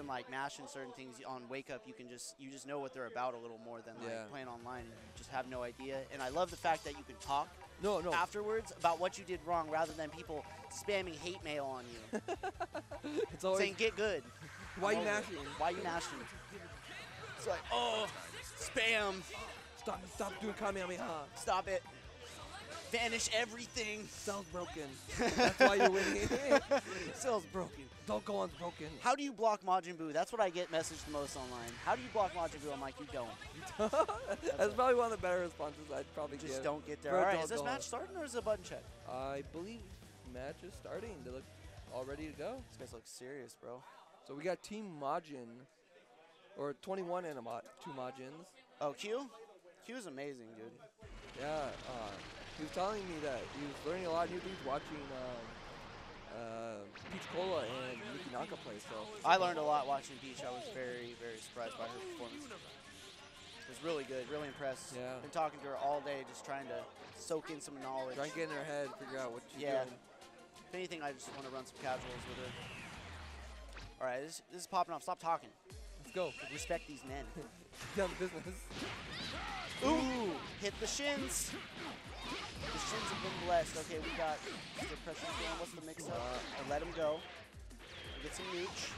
like mashing certain things on Wake Up, you just know what they're about a little more than like playing online. And you just have no idea. And I love the fact that you can talk afterwards about what you did wrong rather than people spamming hate mail on you. It's always saying get good. Why you mashing? Why you mashing? It's like, oh, spam. Stop doing Kamehameha. Stop it. Vanish everything. Cell's broken. That's why you're winning. Cell's broken. Don't go on broken. How do you block Majin Buu? That's what I get messaged the most online. How do you block Majin Buu? I'm like, you don't. That's probably one of the better responses I'd probably just give. Don't get there. All right, is this match starting or is it a button check? I believe match is starting. They look all ready to go. These guys look serious, bro. So we got Team Majin, or 21 and 2 Majins. Oh, Q? Q's amazing, dude. Yeah, he was telling me that he was learning a lot of new things watching Peach Cola and Yuki Naka play. So I learned a lot watching Peach. I was very, very surprised by her performance. It was really good, really impressed. Yeah. Been talking to her all day, just trying to soak in some knowledge. Trying to get in her head, figure out what she's doing. If anything, I just want to run some casuals with her. All right, this is popping off. Stop talking. Let's go. Respect these men. Get on the business. Ooh, hit the shins. The shins have been blessed. Okay, we got stiff pressure going. What's the mix-up? Let him go. We get some nooch.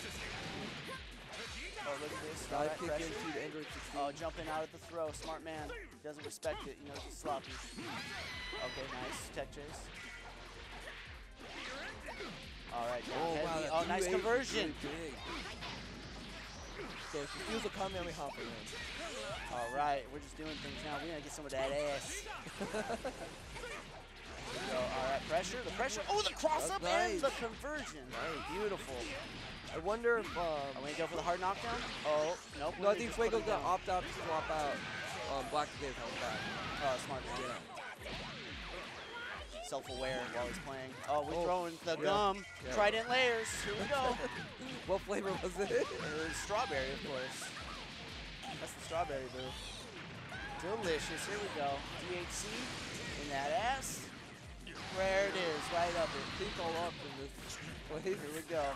Oh, look at this. Dive kick into the Android 16. Oh, jumping out at the throw. Smart man. Doesn't respect it. You know, he's sloppy. Okay, nice. Tech chase. All right, down heavy. Wow, oh, nice conversion. Really so she feels a Kamehameha for him. All right, we're just doing things now. We're going to get some of that ass. All right, pressure. The pressure. Oh, the cross-up and the conversion. Nice. Beautiful. I wonder if... I'm going to go for the hard knockdown. Oh, nope. No, I think Fuego's going to opt out to swap out Black to get his health back. Oh, smart. Yeah. Self-aware while he's playing. Oh, we're throwing the gum. Yeah. Trident layers. Here we go. What flavor was it? It was strawberry, of course. That's the strawberry, boo. Delicious. Here we go. THC in that ass. There it is. Right up it. Pink all up in this place. Here we go.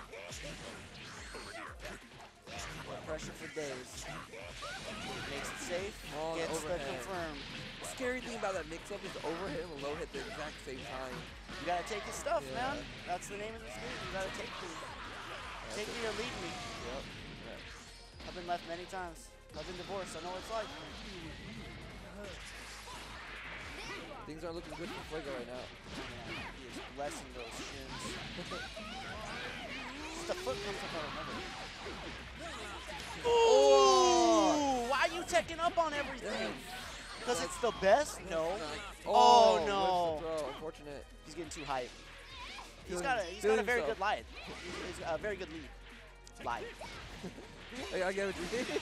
Pressure for days. Makes it safe. Gets the confirm. The scary thing about that mix-up is overhit and low hit at the exact same time. You gotta take his stuff, man. That's the name of this game. You gotta take me. Take me or leave me. Yep. I've been left many times. I've been divorced. I know what it's like. Things aren't looking good for Fuego right now. Man, he is blessing those shins. Just a foot comes up out of another. Ooh! Why are you teching up on everything? Because it's the best? No. Oh, no. Throw. Unfortunate. He's getting too hype. He's got a very good lead. He's a very good lead. Lead. I get what you mean.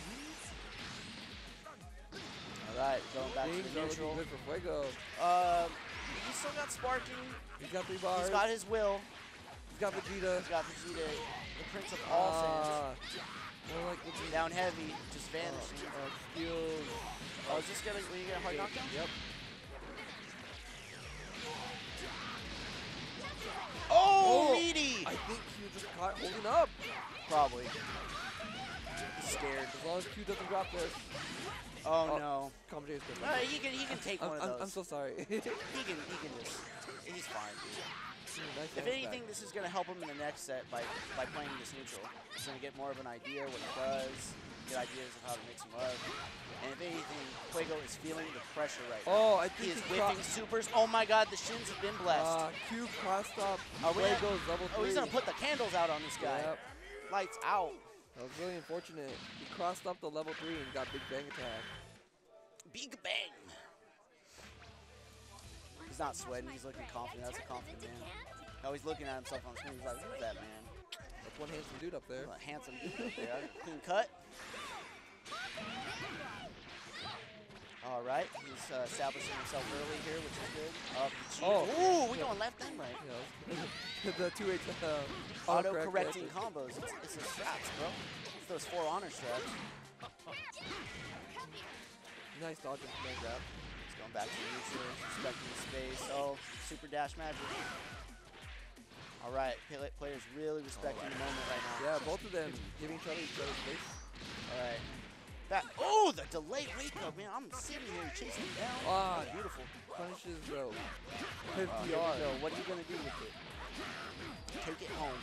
All right, going back to the neutral. Good for Fuego. He's still got sparking. He's got 3 bars. He's got his will. He's got Vegeta. He's got Vegeta. The Prince of all Saiyans. Like down heavy, just vanishing. Skills. Oh, is this gonna when you get a hard knockdown? Yep. Oh, meaty! I think Q just caught holding up. Probably. He's scared. As long as Q doesn't drop this. Oh no. Commentator's good. He can take one of those. I'm so sorry. he can just. He's fine, dude. Nice if anything, this is going to help him in the next set by playing this neutral. He's going to get more of an idea what he does, get ideas of how to mix him up. And if anything, Fuego is feeling the pressure right now. Oh, I think he is whipping supers. Oh my god, the shins have been blessed. Q crossed up. Fuego's level 3. Oh, he's going to put the candles out on this guy. Yep. Lights out. That was really unfortunate. He crossed up the level 3 and got Big Bang attack. Big Bang. He's not sweating. He's looking confident. That's a confident man. No, he's looking at himself on the screen. He's like, who's that man? That's one handsome dude up there. A handsome dude up there. Clean cut. All right. He's establishing himself early here, which is good. Ooh, we're going left and right. Yeah, the 2H auto-correcting combos. It's the straps, bro. It's those 4 honor straps. Nice dodge and command grab. He's going back to the neutral, respecting the space. Oh, super dash magic. All right, players really respecting the moment right now. Yeah, both of them giving each other space. All right. Oh, the delayed wake up, man. I'm sitting here chasing him down. Ah, beautiful. Punishes the his What are you going to do with it? Take it home.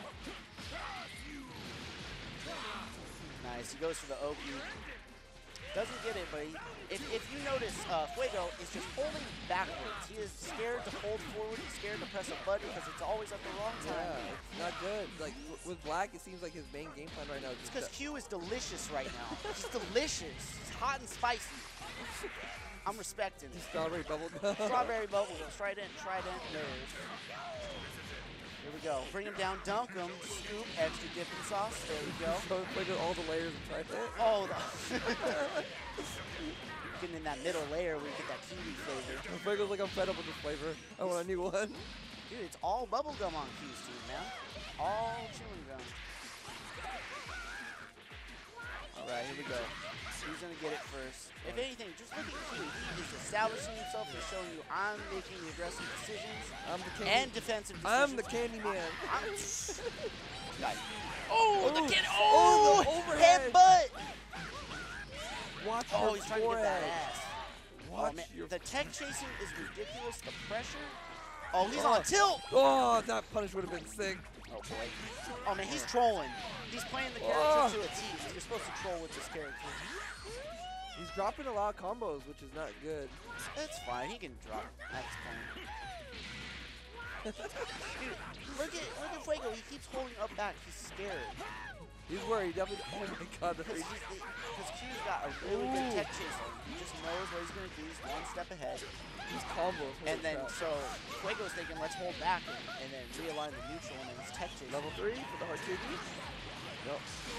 Nice. He goes for the Oki. Doesn't get it, but if you notice, Fuego is just holding backwards. He is scared to hold forward. He's scared to press a button because it's always at the wrong time. Yeah, it's not good. Like, with Black, it seems like his main game plan right now is just because Q is delicious right now. He's delicious. He's hot and spicy. I'm respecting it. Strawberry bubblegum. Strawberry bubblegum. Trident, nerve. Here we go. Bring him down, dunk him, scoop, extra dipping sauce. There we go. So play with all the layers of Trident. Oh, getting in that middle layer where you get that kiwi flavor. Fuego's like, I'm fed up with this flavor. I want a new one. Dude, it's all bubblegum on Q's team, man. All chewing gum. All right, here we go. Who's going to get it first? If anything, just look at Q. He is establishing himself and showing you I'm making the aggressive decisions and defensive decisions. I'm the candy man. The headbutt. Watch he's trying to get that ass. Man. The tech chasing is ridiculous. The pressure. Oh, he's on tilt. Oh, that punish would have been sick. Oh, boy. Oh, man, he's trolling. He's playing the character to a T. You're supposed to troll with this character. He's dropping a lot of combos, which is not good. That's fine. He can drop next time. Dude, look at Fuego. He keeps holding up back. He's scared. He's worried. Definitely. Oh my God. Because Q's got a really good tech chaser. He just knows what he's going to do. He's one step ahead. He's combos. And then, so Fuego's thinking, let's hold back and then realign the neutral and then his tech chaser. Level 3 for the hard KD. Nope.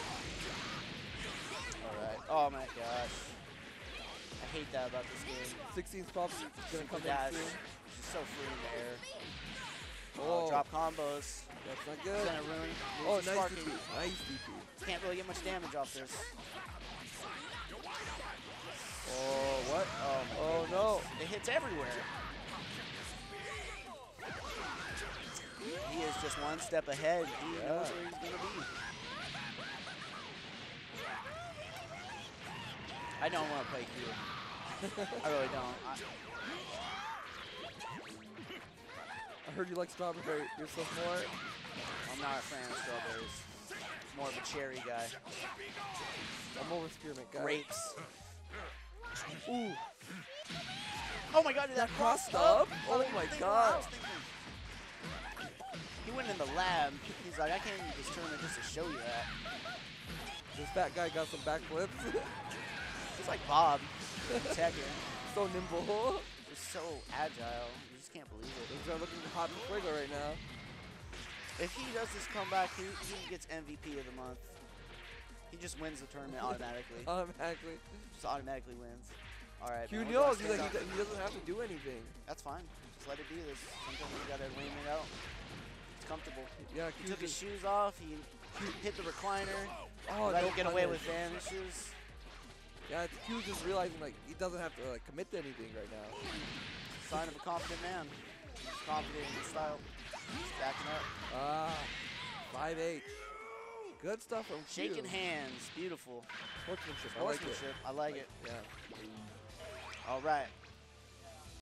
All right. Oh my gosh. I hate that about this game. 16's probably going to come in soon. She's so free in the air. Oh, drop combos. That's not good. It's gonna ruin. Oh, nice DP. Nice DP. Can't really get much damage off this. Oh, what? Oh, no. It hits everywhere. He is just one step ahead. He knows where he's gonna be. I don't want to play Q. I really don't. I heard you like strawberry yourself more. I'm not a fan of strawberries. More of a cherry guy. I'm more of a spearmint guy. Grapes. Ooh. Oh my God, did that crossed up? Oh my God. He went in the lab. He's like, I can't use this tournament just to show you that. This fat guy got some backflips. He's like Bob. Tekken. So nimble. Just so agile. You just can't believe it. He's looking hot and Fuego right now. If he does this comeback, he gets MVP of the month. He just wins the tournament automatically. Automatically. Just automatically wins. All right. Q knows he doesn't have to do anything. That's fine. Just let it be this. Sometimes you gotta lame it out. It's comfortable. Yeah. He took his shoes off. He hit the recliner. Oh, let him get away with vanishes. Yeah, Q's just realizing like he doesn't have to commit to anything right now. Sign of a confident man. He's confident in his style. He's backing up. 5-8. Good stuff from Q. Shaking hands. Beautiful. Sportsmanship. I like it. I like it. Yeah. All right.